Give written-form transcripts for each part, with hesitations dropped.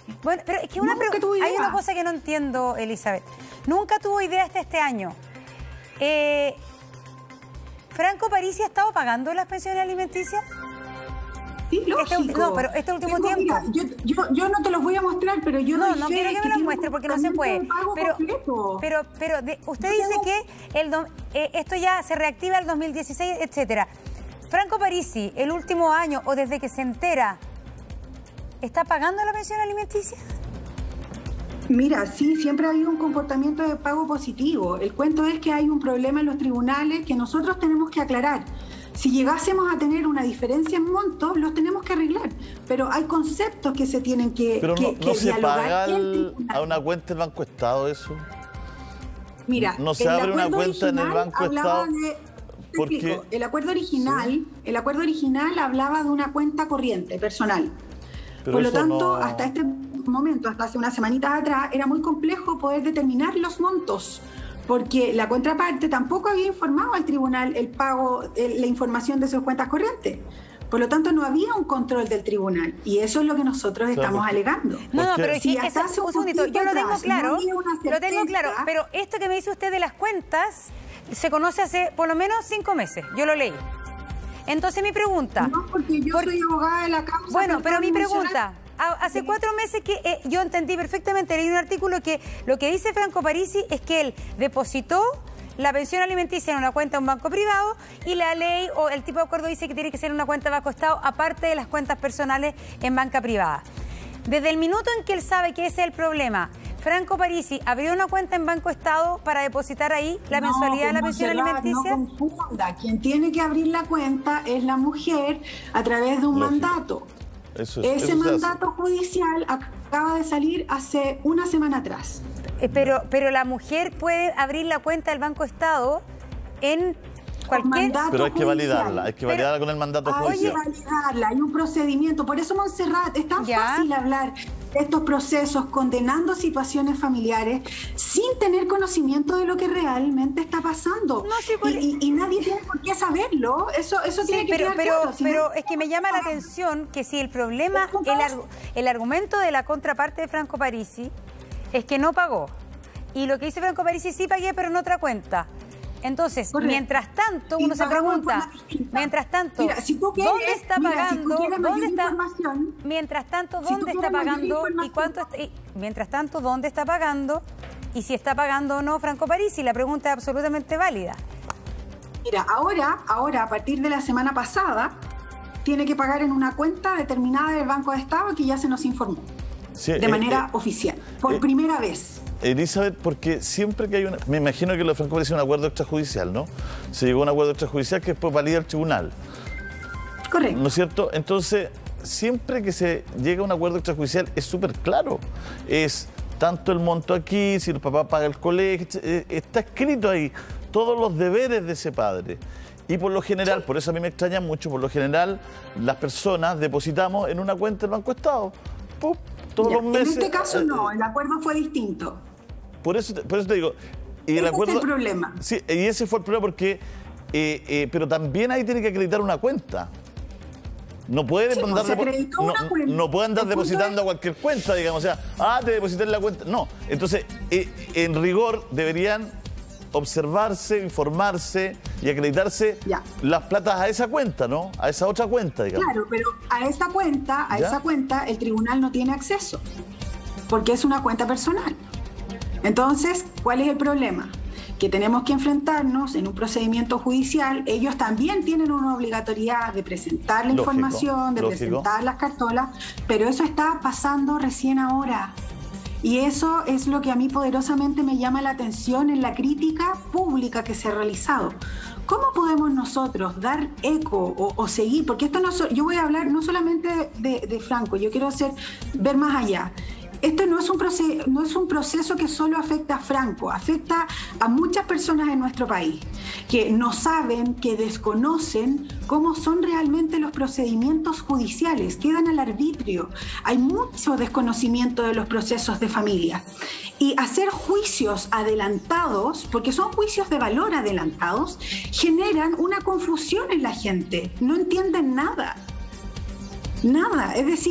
Bueno, pero es que hay una cosa que no entiendo, Elizabeth. Nunca tuvo idea hasta este año. ¿Franco Parisi ha estado pagando las pensiones alimenticias? Sí, lógico. No, pero este último tiempo... Mira, yo no te los voy a mostrar, pero yo no quiero que me los muestre porque no se puede. Pero usted dice que esto ya se reactiva el 2016, etcétera. Franco Parisi, el último año o desde que se entera, ¿está pagando la pensión alimenticia? Mira, sí, siempre ha habido un comportamiento de pago positivo. El cuento es que hay un problema en los tribunales que nosotros tenemos que aclarar. Si llegásemos a tener una diferencia en montos, los tenemos que arreglar. Pero hay conceptos que se tienen que Pero no se paga a una cuenta del Banco Estado eso. Mira, no se abre una cuenta en el Banco Estado. Porque el acuerdo original hablaba de una cuenta corriente personal. Pero por lo tanto, hasta este momento, hasta hace unas semanitas atrás, era muy complejo poder determinar los montos, porque la contraparte tampoco había informado al tribunal el pago, la información de sus cuentas corrientes. Por lo tanto, no había un control del tribunal. Y eso es lo que nosotros estamos alegando. No, pero es que un segundito, yo lo tengo claro, pero esto que me dice usted de las cuentas se conoce hace por lo menos 5 meses. Yo lo leí. Entonces mi pregunta... No, porque yo soy abogada de la causa... Bueno, pero mi pregunta... Hace 4 meses que yo entendí perfectamente, leí un artículo que lo que dice Franco Parisi es que él depositó la pensión alimenticia en una cuenta de un banco privado y la ley o el tipo de acuerdo dice que tiene que ser en una cuenta de Banco Estado aparte de las cuentas personales en banca privada. Desde el minuto en que él sabe que ese es el problema, Franco Parisi abrió una cuenta en Banco Estado para depositar ahí la mensualidad de la pensión alimenticia. No confunda, quien tiene que abrir la cuenta es la mujer a través de un mandato. Ese mandato judicial acaba de salir hace una semana atrás. Pero la mujer puede abrir la cuenta del Banco Estado en cualquier... Pero hay que validarla, con el mandato judicial. Hay que validarla, hay un procedimiento. Por eso, Montserrat, es tan fácil hablar de estos procesos condenando situaciones familiares sin tener conocimiento de lo que realmente está pasando. Y nadie tiene por qué saberlo. Eso tiene que quedar claro. Pero es que me llama la atención que si el problema, el argumento de la contraparte de Franco Parisi es que no pagó. Y lo que dice Franco Parisi, sí pagué, pero en otra cuenta. Entonces, mientras tanto, uno se pregunta, mientras tanto, ¿dónde está pagando? Mientras tanto, ¿dónde está pagando? ¿Y cuánto? Mientras tanto, ¿dónde está pagando? Y si está pagando o no Franco Parisi, la pregunta es absolutamente válida. Mira, ahora, a partir de la semana pasada, tiene que pagar en una cuenta determinada del Banco de Estado que ya se nos informó. Sí, de manera oficial, por primera vez. Elizabeth, porque siempre que hay una... Me imagino que lo de Franco Parisi es un acuerdo extrajudicial, ¿no? Se llegó a un acuerdo extrajudicial que después valida el tribunal. Correcto. ¿No es cierto? Entonces, siempre que se llega a un acuerdo extrajudicial es súper claro. Es tanto el monto aquí, si el papá paga el colegio, está escrito ahí todos los deberes de ese padre. Y por lo general, por eso a mí me extraña mucho, por lo general las personas depositamos en una cuenta del Banco Estado. ¡Pum! Todos los meses. En este caso no, el acuerdo fue distinto. Por eso te digo. Y ese es el problema. Sí, y ese fue el problema porque... pero también ahí tiene que acreditar una cuenta. No puede no puede andar depositando a cualquier cuenta, digamos. O sea, te deposité en la cuenta. No. Entonces, en rigor deberían observarse, informarse y acreditarse las platas a esa cuenta, ¿no? A esa otra cuenta, digamos. Claro, pero a esa cuenta el tribunal no tiene acceso, porque es una cuenta personal. Entonces, ¿cuál es el problema? Que tenemos que enfrentarnos en un procedimiento judicial. Ellos también tienen una obligatoriedad de presentar la información, de presentar las cartolas, pero eso está pasando recién ahora. Y eso es lo que a mí poderosamente me llama la atención en la crítica pública que se ha realizado. ¿Cómo podemos nosotros dar eco o seguir? Porque esto yo voy a hablar no solamente de Franco, yo quiero ver más allá. Esto no es un proceso que solo afecta a Franco, afecta a muchas personas en nuestro país que no saben, que desconocen cómo son realmente los procedimientos judiciales, quedan al arbitrio. Hay mucho desconocimiento de los procesos de familia. Y hacer juicios adelantados, porque son juicios de valor adelantados, generan una confusión en la gente. No entienden nada. Nada. Es decir,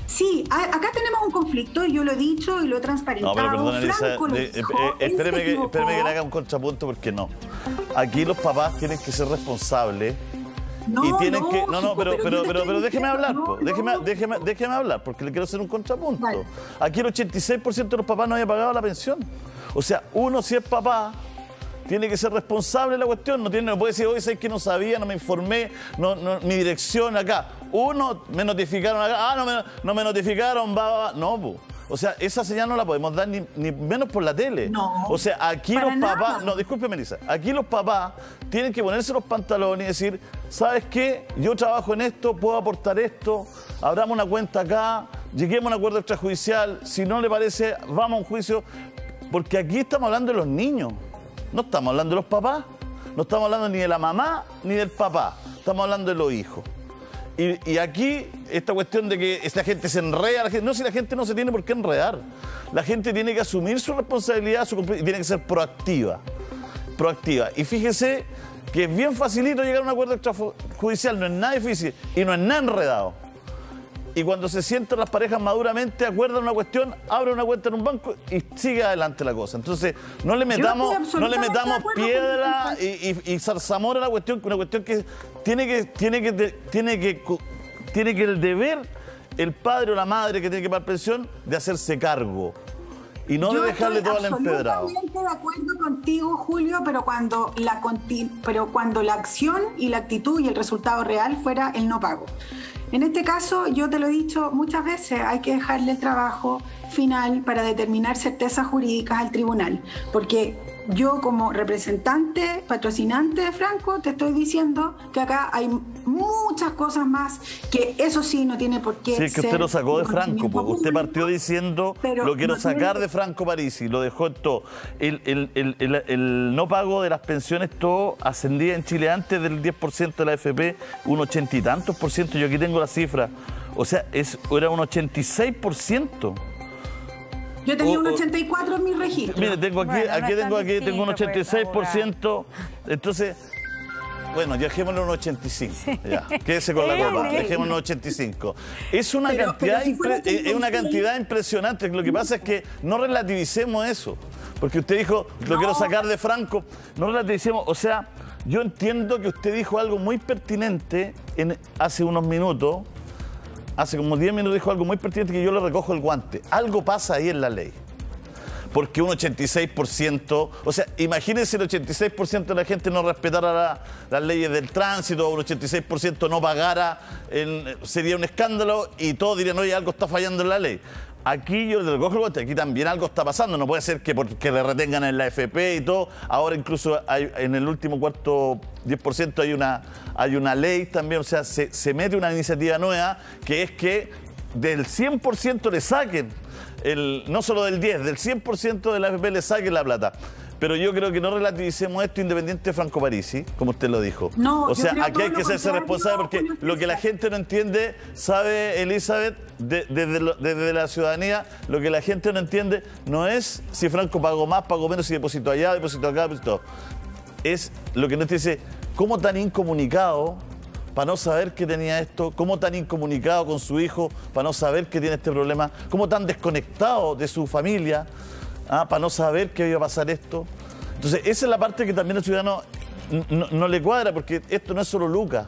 Sí, acá tenemos un conflicto, y yo lo he dicho y lo he transparentado. No, pero perdona, Elisa, espéreme que le haga un contrapunto, porque no. Aquí los papás tienen que ser responsables. Y tienen que... No, pero déjeme hablar, déjeme hablar, porque le quiero hacer un contrapunto. Vale. Aquí el 86% de los papás no había pagado la pensión. O sea, uno, si es papá, tiene que ser responsable de la cuestión. No puede decir, hoy sé que no sabía, no me informé, mi dirección acá. Uno, me notificaron acá, no me notificaron, No, pues. O sea, esa señal no la podemos dar ni menos por la tele. No. O sea, aquí los papás... Nada. No, discúlpeme, Elisa. Aquí los papás tienen que ponerse los pantalones y decir, ¿sabes qué? Yo trabajo en esto, puedo aportar esto, abramos una cuenta acá, lleguemos a un acuerdo extrajudicial, si no le parece, vamos a un juicio. Porque aquí estamos hablando de los niños, no estamos hablando de los papás, no estamos hablando ni de la mamá ni del papá, estamos hablando de los hijos. Y aquí, esta cuestión de que la gente se enreda, si la gente no se tiene por qué enredar. La gente tiene que asumir su responsabilidad y tiene que ser proactiva. Y fíjese que es bien facilito llegar a un acuerdo extrajudicial, no es nada difícil y no es nada enredado. Y cuando se sientan las parejas maduramente, acuerdan una cuestión, abren una cuenta en un banco y sigue adelante la cosa. Entonces, no le metamos piedra y zarzamora a la cuestión, una cuestión que tiene que el deber, el padre o la madre que tiene que pagar pensión, de hacerse cargo. Y no de dejarle todo al empedrado. Yo estoy totalmente de acuerdo contigo, Julio, pero cuando la acción y la actitud y el resultado real fuera el no pago. En este caso, yo te lo he dicho muchas veces, hay que dejarle el trabajo final para determinar certezas jurídicas al tribunal, porque yo como representante, patrocinante de Franco, te estoy diciendo que acá hay muchas cosas más que eso sí no tiene por qué ser. Sí, que usted lo sacó de Franco, porque usted partió diciendo lo quiero sacar de Franco Parisi, lo dejó en todo. El no pago de las pensiones, todo ascendía en Chile antes del 10% de la AFP, un 80 y tantos por ciento, yo aquí tengo la cifra, o sea, era un 86%. Yo tenía un 84 en mi registro. Mire, tengo tengo un 86%. Entonces, bueno, dejémoslo en un 85. Sí. Ya, quédese con la copa, dejémoslo en un 85. Es una cantidad impresionante. Lo que pasa es que no relativicemos eso. Porque usted dijo, lo quiero sacar de Franco. No relativicemos, o sea, yo entiendo que usted dijo algo muy pertinente hace unos minutos. Hace como 10 minutos dijo algo muy pertinente que yo le recojo el guante. Algo pasa ahí en la ley. Porque un 86%, o sea, imagínense el 86% de la gente no respetara las leyes del tránsito, un 86% no pagara, sería un escándalo y todos dirían, oye, algo está fallando en la ley. Aquí yo le recojo el guante, aquí también algo está pasando, no puede ser que porque le retengan en la AFP y todo, ahora incluso en el último cuarto 10% hay una ley también, o sea, se mete una iniciativa nueva que es que del 100% le saquen, no solo del 10%, del 100% de la AFP le saquen la plata. Pero yo creo que no relativicemos esto independiente de Franco Parisi, como usted lo dijo. No, o sea, aquí hay que hacerse responsable porque lo que la gente no entiende, sabe Elizabeth, desde la ciudadanía, lo que la gente no entiende no es si Franco pagó más, pagó menos, si depositó allá, depositó acá, depositó. Es lo que no te dice, ¿cómo tan incomunicado para no saber que tenía esto? ¿Cómo tan incomunicado con su hijo para no saber que tiene este problema? ¿Cómo tan desconectado de su familia? Para no saber que iba a pasar esto. Entonces, esa es la parte que también al ciudadano no le cuadra, porque esto no es solo Lucas.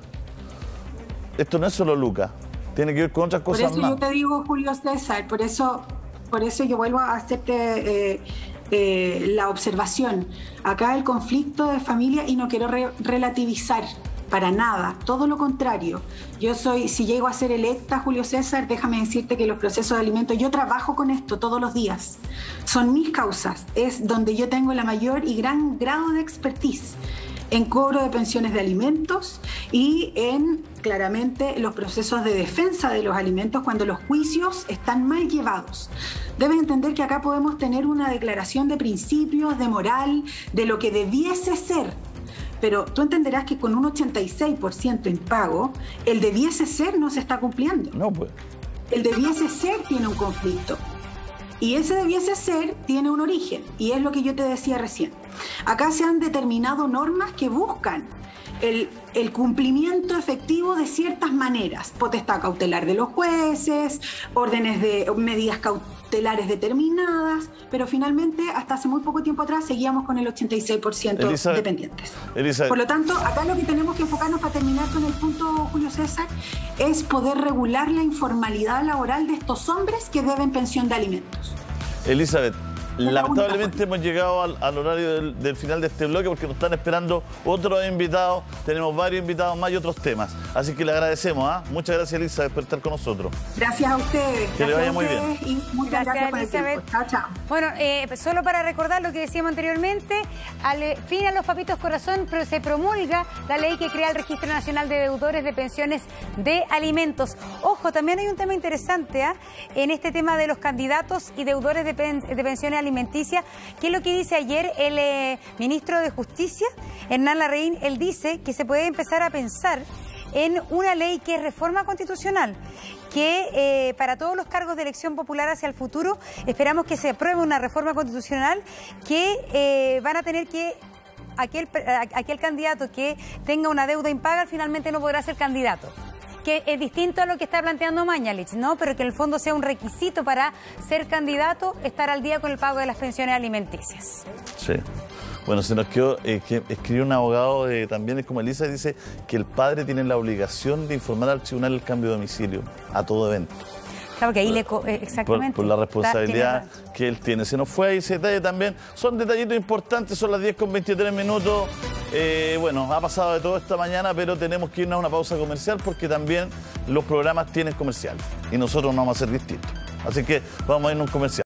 Esto no es solo Lucas. Tiene que ver con otras cosas más. Por eso yo te digo, Julio César, por eso yo vuelvo a hacerte la observación. Acá el conflicto de familia, y no quiero relativizar para nada, todo lo contrario. Si llego a ser electa, Julio César, déjame decirte que los procesos de alimentos, yo trabajo con esto todos los días. Son mis causas, es donde yo tengo la mayor y gran grado de expertise en cobro de pensiones de alimentos y en, claramente, los procesos de defensa de los alimentos cuando los juicios están mal llevados. Debes entender que acá podemos tener una declaración de principios, de moral, de lo que debiese ser. Pero tú entenderás que con un 86% en pago, el debiese ser no se está cumpliendo. No, pues. El debiese ser tiene un conflicto. Y ese debiese ser tiene un origen. Y es lo que yo te decía recién. Acá se han determinado normas que buscan el cumplimiento efectivo de ciertas maneras, potestad cautelar de los jueces, órdenes de medidas cautelares determinadas, pero finalmente hasta hace muy poco tiempo atrás seguíamos con el 86% dependientes. Por lo tanto, acá lo que tenemos que enfocarnos para terminar con el punto, Julio César, es poder regular la informalidad laboral de estos hombres que deben pensión de alimentos. Elizabeth, lamentablemente hemos llegado al horario del final de este bloque porque nos están esperando otros invitados. Tenemos varios invitados más y otros temas. Así que le agradecemos. Muchas gracias, Elizabeth, por estar con nosotros. Gracias a ustedes. Que le vaya muy bien. Y muchas gracias por el tiempo. Chao, chao. Bueno, solo para recordar lo que decíamos anteriormente, al fin a los papitos corazón se promulga la ley que crea el Registro Nacional de Deudores de Pensiones de Alimentos. Ojo, también hay un tema interesante en este tema de los candidatos y deudores de pensiones alimenticia, que es lo que dice ayer el ministro de Justicia, Hernán Larraín. Él dice que se puede empezar a pensar en una ley que es reforma constitucional, que para todos los cargos de elección popular hacia el futuro esperamos que se apruebe una reforma constitucional que van a tener que aquel candidato que tenga una deuda impaga finalmente no podrá ser candidato, que es distinto a lo que está planteando Mañalich, ¿no? Pero que en el fondo sea un requisito para ser candidato, estar al día con el pago de las pensiones alimenticias. Sí. Bueno, se nos quedó que escribió un abogado también, es como Elisa, dice que el padre tiene la obligación de informar al tribunal el cambio de domicilio a todo evento. Claro, que ahí exactamente. Por la responsabilidad que él tiene. Se nos fue ahí ese detalle también. Son detallitos importantes, son las 10:23. Bueno, ha pasado de todo esta mañana, pero tenemos que irnos a una pausa comercial porque también los programas tienen comercial y nosotros no vamos a ser distintos. Así que vamos a irnos a un comercial.